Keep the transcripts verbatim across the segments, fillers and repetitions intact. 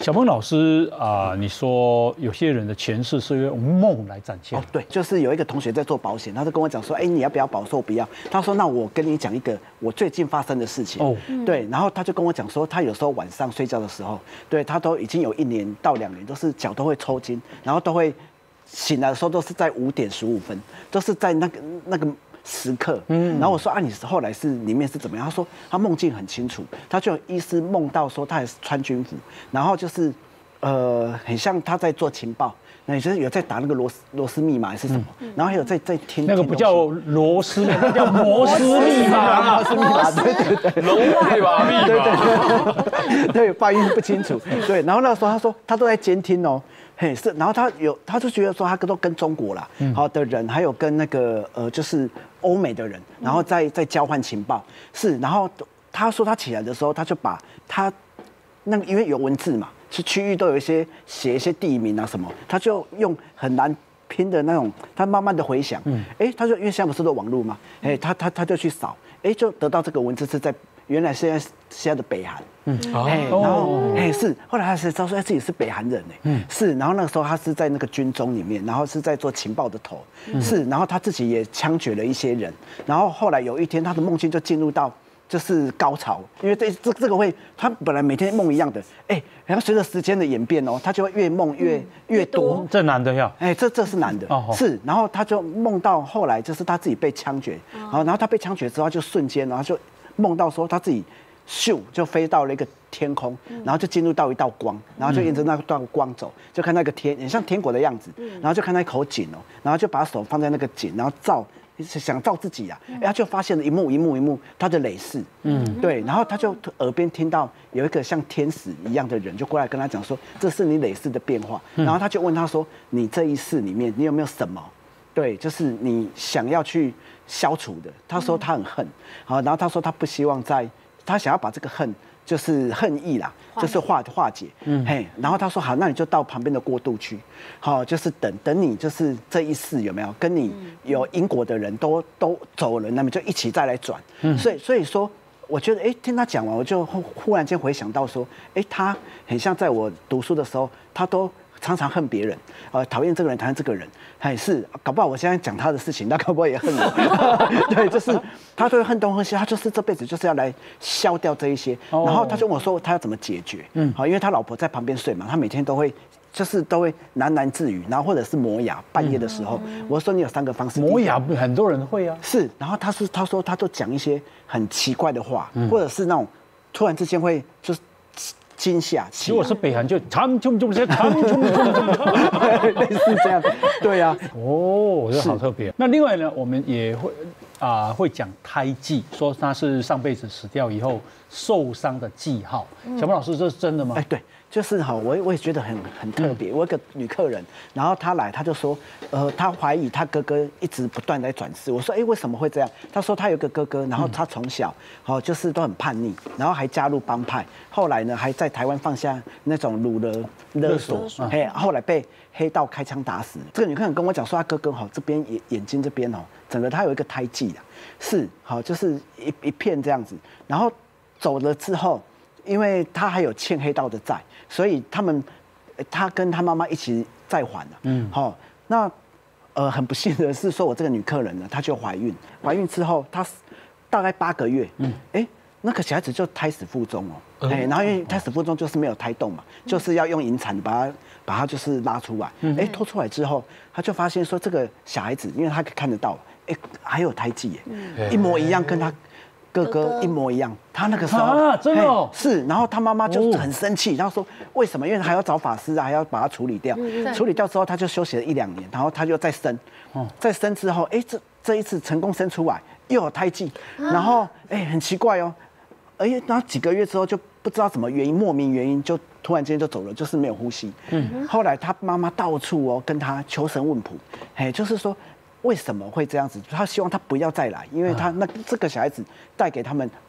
小鹏老师啊、呃，你说有些人的前世是用梦来展现。 哦，对，就是有一个同学在做保险，他就跟我讲说，哎，你要不要保？说不要。他说，那我跟你讲一个我最近发生的事情。哦，对，然后他就跟我讲说，他有时候晚上睡觉的时候，对他都已经有一年到两年，都是脚都会抽筋，然后都会醒来的时候都是在五点十五分，都是在那个那个。时刻，嗯，然后我说啊，你后来是里面是怎么样？他说他梦境很清楚，他就医师梦到说他也是穿军服，然后就是呃很像他在做情报，那也就是有在打那个螺丝螺丝密码还是什么，嗯、然后还有在在听那个不叫螺丝，那叫摩斯密码， 摩斯密码，对对对， 龙密码密码， 对对对，对发音不清楚，对，然后那时候他说他都在监听哦。嘿，是，然后他有，他就觉得说他都跟中国啦，好的人，还有跟那个呃，就是欧美的人，然后再再交换情报，是，然后他说他起来的时候，他就把他那个因为有文字嘛，是区域都有一些写一些地名啊什么，他就用很难拼的那种，他慢慢的回想，嗯，哎，他就因为现在不是都网络嘛，哎，他他他就去扫，哎，就得到这个文字是在。原来现在现在的北韩，嗯，哎，然后哎是，后来他才知道说自己是北韩人呢，嗯，是，然后那个时候他是在那个军中里面，然后是在做情报的头，是，然后他自己也枪决了一些人，然后后来有一天他的梦境就进入到就是高潮，因为这这这个会，他本来每天梦一样的，哎，然后随着时间的演变哦，他就会越梦越越多， 这男的呀， 哎，这这是男的，是，然后他就梦到后来就是他自己被枪决，然后然后他被枪决之后就瞬间，然后就。梦到说他自己咻就飞到了一个天空，然后就进入到一道光，然后就沿着那道光走，就看那个天，很像天国的样子，然后就看那一口井哦，然后就把手放在那个井，然后照想照自己啊，哎，他就发现了一幕一幕一幕他的累世，嗯，对，然后他就耳边听到有一个像天使一样的人就过来跟他讲说，这是你累世的变化，然后他就问他说，你这一世里面你有没有什么？对，就是你想要去消除的。他说他很恨，好，然后他说他不希望在，他想要把这个恨，就是恨意啦，就是化化解，嗯，嘿，然后他说好，那你就到旁边的过渡区，好，就是等等你就是这一世有没有跟你有因果的人都都走了，那么就一起再来转，嗯，所以所以说。我觉得，哎，听他讲完，我就忽然间回想到说，哎，他很像在我读书的时候，他都常常恨别人，呃，讨厌这个人，讨厌这个人，还是搞不好我现在讲他的事情，他搞不好也恨我。对，就是他都会恨东恨西，他就是这辈子就是要来消掉这一些。然后他就问我说，他要怎么解决？嗯，好，因为他老婆在旁边睡嘛，他每天都会。就是都会喃喃自语，然后或者是磨牙，半夜的时候，嗯、我说你有三个方式。 磨牙很多人会啊。 是，然后他是他说他都讲一些很奇怪的话，嗯、或者是那种突然之间会就是惊吓。 如果是北韩就长冲冲冲长冲冲冲， 类似这样。对啊。 哦，这好特别。那另外呢，我们也会啊、呃、会讲胎记，说他是上辈子死掉以后受伤的记号。嗯、小鹏老师，这是真的吗？ 哎，对。就是哈，我我也觉得很很特别。我有个女客人，然后她来，她就说，呃，她怀疑她哥哥一直不断在转世。我说，哎，为什么会这样？她说她有个哥哥，然后他从小，好就是都很叛逆，然后还加入帮派，后来呢还在台湾放下那种掳勒勒索，嘿，后来被黑道开枪打死。这个女客人跟我讲说，她哥哥哈这边眼眼睛这边哦，整个他有一个胎记的，是好就是一一片这样子，然后走了之后。因为他还有欠黑道的债，所以他们，他跟他妈妈一起再还了。嗯，好、哦，那呃很不幸的是，说我这个女客人呢，她就怀孕，怀孕之后她大概八个月，嗯，哎，那个小孩子就胎死腹中哦，哎、嗯，然后因为胎死腹中就是没有胎动嘛，嗯、就是要用引产把它把它就是拉出来，哎、嗯，拖出来之后，他就发现说这个小孩子，因为他看得到，哎，还有胎记耶，嗯、一模一样跟他。哥哥一模一样，他那个时候啊，真的、哦、 是，然后他妈妈就很生气，然后说为什么？因为还要找法师啊，还要把它处理掉。嗯、处理掉之后，他就休息了一两年，然后他就再生，哦、再生之后，哎，这这一次成功生出来，又有胎记，然后哎，很奇怪哦，而且然后几个月之后就不知道什么原因，莫名原因就突然间就走了，就是没有呼吸。嗯，后来他妈妈到处哦跟他求神问卜，哎，就是说。为什么会这样子？他希望他不要再来，因为他那这个小孩子带给他们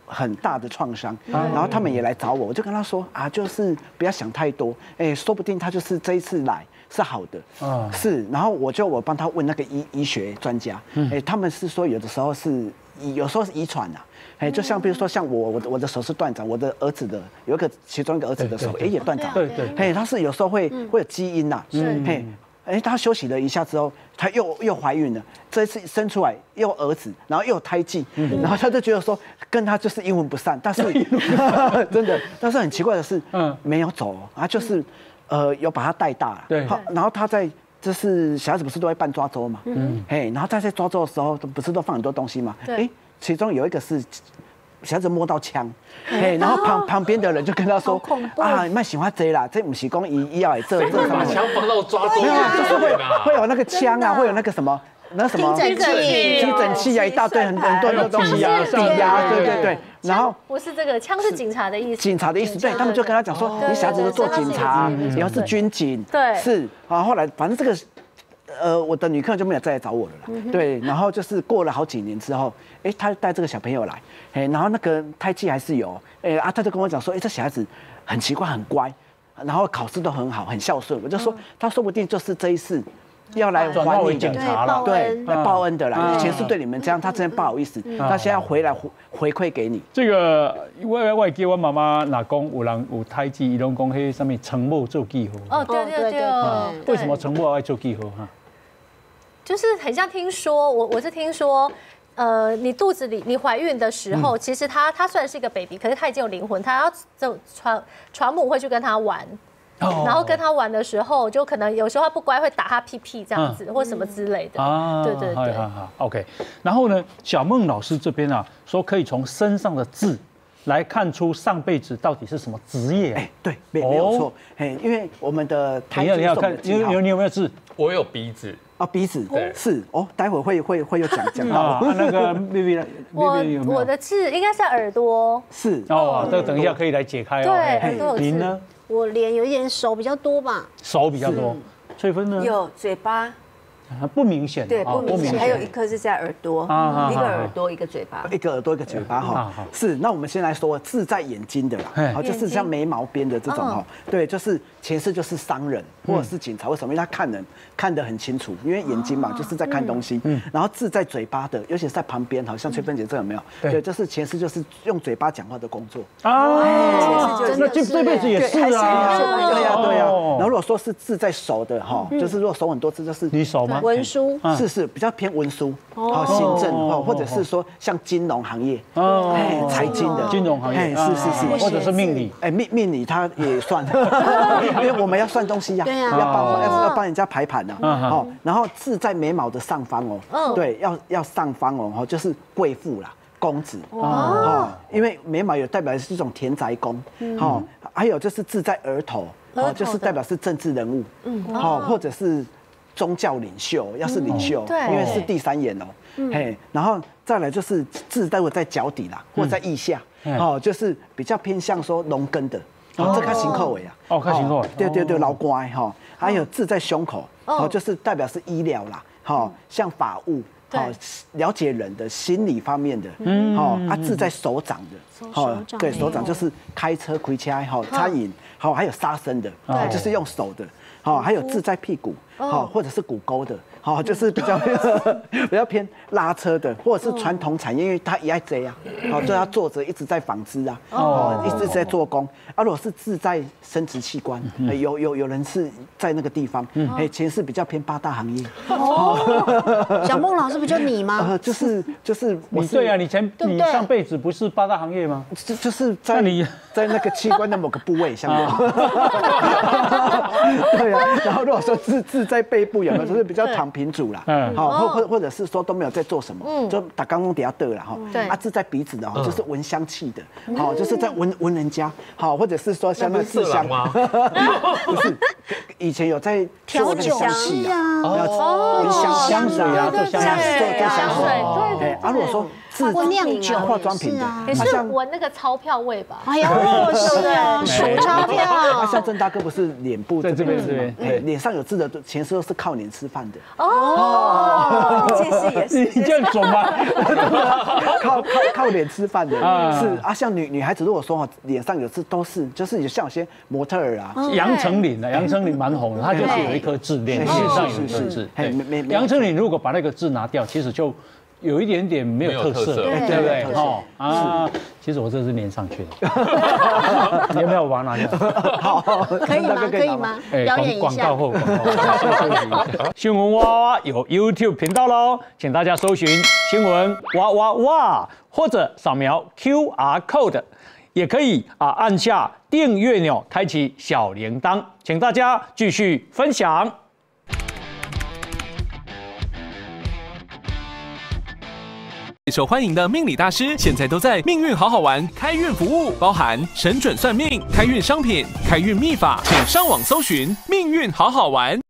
很大的创伤，然后他们也来找我，我就跟他说啊，就是不要想太多，哎，说不定他就是这一次来是好的，啊，是，然后我就我帮他问那个医医学专家，哎，他们是说有的时候是有时候是遗传呐。哎，就像比如说像我，我的我的手是断掌，我的儿子的有一个其中一个儿子的手，哎也断掌， 对对， 嘿，他是有时候会会有基因呐，嘿，哎，他休息了一下之后，他又又怀孕了，这一次生出来又儿子，然后又有胎记，然后他就觉得说跟他就是阴魂不散，但是真的，但是很奇怪的是，嗯，没有走，他就是呃有把他带大了， 对， 好，然后他在。就是小孩子不是都会办抓周嘛，嗯，嘿，然后他在抓周的时候，不是都放很多东西嘛，哎，其中有一个是小孩子摸到枪，嘿，然后旁旁边的人就跟他说，啊，你们喜欢这啦，这不是讲医医药这这把枪放到抓周， 没有，就是会会有那个枪啊，会有那个什么。那什么听诊器、 听诊器啊，一大堆很很多的东西啊， 上压，对对对。然后不是这个枪是警察的意思， 警察的意思，对他们就跟他讲说，你小孩子都做警察，以后是军警， 对， 是啊。后来反正这个，呃，我的女客人就没有再来找我了啦，对。然后就是过了好几年之后，哎，他带这个小朋友来，哎，然后那个胎记还是有，哎啊，他就跟我讲说，哎，这小孩子很奇怪，很乖，然后考试都很好，很孝顺。我就说，他说不定就是这一次。要来还你警察了， 对，来报恩的啦。以前是对你们这样，他真的不好意思，他现在要回来回回馈给你。 这个我我记我妈妈哪讲有人有胎记，伊拢讲迄什么承母做记号。 哦，对对对。 为什么承母爱做记号哈？ 就是很像听说，我我是听说。呃，你肚子里你怀孕的时候，其实他他虽然是一个 baby， 可是他已经有灵魂，他要就传传母会去跟他玩。然后跟他玩的时候，就可能有时候他不乖，会打他屁屁这样子，或什么之类的。啊，对对对。好好 ，OK。然后呢，小孟老师这边啊，说可以从身上的痣来看出上辈子到底是什么职业。哎， 对，没没有错。哎，因为我们的胎记，你要看，你有你有没有痣？ 我有鼻子。 啊，鼻子是哦，待会会会会有讲讲到那个 B B 呢？ 我我的痣应该是耳朵。 是哦，这个等一下可以来解开哦。 对，耳朵有痣。 您呢？ 我脸有一点，手比较多吧。 手比较多，翠芬呢？ 有嘴巴， 不明显。 对，不明显。还有一颗是在耳朵，一个耳朵，一个嘴巴， 一个耳朵，一个嘴巴哈。是，那我们先来说痣在眼睛的啦，好，就是像眉毛边的这种哈。对，就是前世就是商人或者是警察，为什么？因为他看人看得很清楚，因为眼睛嘛，就是在看东西。嗯。然后痣在嘴巴的，尤其是在旁边，好像翠芬姐这有没有？对，就是前世就是用嘴巴讲话的工作。啊， 那这这辈子也是啊。 对呀，对呀。然后如果说是痣在手的哈，就是如果手很多痣，就是你手吗？ 文书是是比较偏文书，好行政哦，或者是说像金融行业哦，财经的金融行业， 是是是， 或者是命理， 哎命命理它也算，因为我们要算东西呀，要帮要要帮人家排盘呐，好，然后痣在眉毛的上方哦，对，要要上方哦，就是贵妇啦。公子哦，因为眉毛有代表是一种田宅宫，哦，还有就是痣在额头，哦，就是代表是政治人物，嗯，好，或者是宗教领袖，要是领袖，对，因为是第三眼哦，嘿，然后再来就是痣待会在脚底啦，或在腋下，哦，就是比较偏向说农耕的，哦，这看行口尾啊， 哦，看行口尾， 对对对，老乖哈，还有痣在胸口，哦，就是代表是医疗啦，好，像法务。好，了解人的心理方面的，嗯，好，啊，痣在手掌的，好，对，手掌就是开车、开车，好，餐饮，好，还有杀生的，好，就是用手的，好，还有痣在屁股，好，或者是骨沟的，好，就是比较比较偏拉车的，或者是传统产业，因为他也爱这样，好，就他坐着一直在纺织啊，哦，一直在做工，啊，如果是痣在生殖器官，有有有人是在那个地方，哎，前世比较偏八大行业， 哦，小孟老师不就你吗？ 呃，就是就是你对啊，你前你上辈子不是八大行业吗？ 就就是在你在那个器官的某个部位上面，对啊，然后如果说痣痣在背部有没有，就是比较躺平主啦，嗯，好，或或或者是说都没有在做什么，就打刚刚底下得了哈，对，啊痣在鼻子的哈，就是闻香气的，好，就是在闻闻人家，好，或者是说像那个麝香吗？不是，以前有在调酒香气啊， 哦，香香水啊，做香做做香水， 对对。 啊，如果说制或酿酒化妆品的， 也是好像闻那个钞票味吧？ 哎呦，是啊，数钞票啊，。像郑大哥不是脸部在这边是吗？哎，脸上有痣的，前世都是靠脸吃饭的。 哦，这是也你是。 你这样准吗？ 靠靠靠脸吃饭的， 啊是啊，像女女孩子如果说哈脸上有痣，都是就是像有些模特儿啊， 杨丞琳啊，杨丞琳蛮红的，她就是有一颗痣，脸脸上有一颗痣。 嘿没没没杨丞琳如果把那个痣拿掉，其实就有一点点没有特色， 没有特色对不对？ 对哦啊，其实我这是粘上去的，你要不要把它拿掉？ 好， 可以吗？可以吗？表演一下广告。后广告。新闻哇哇有 YouTube 频道喽，请大家搜寻新闻哇哇哇，或者扫描 Q R code， 也可以啊按下订阅钮，开启小铃铛，请大家继续分享。 受欢迎的命理大师，现在都在命运好好玩开运服务，包含神准算命、开运商品、开运秘法，请上网搜寻命运好好玩。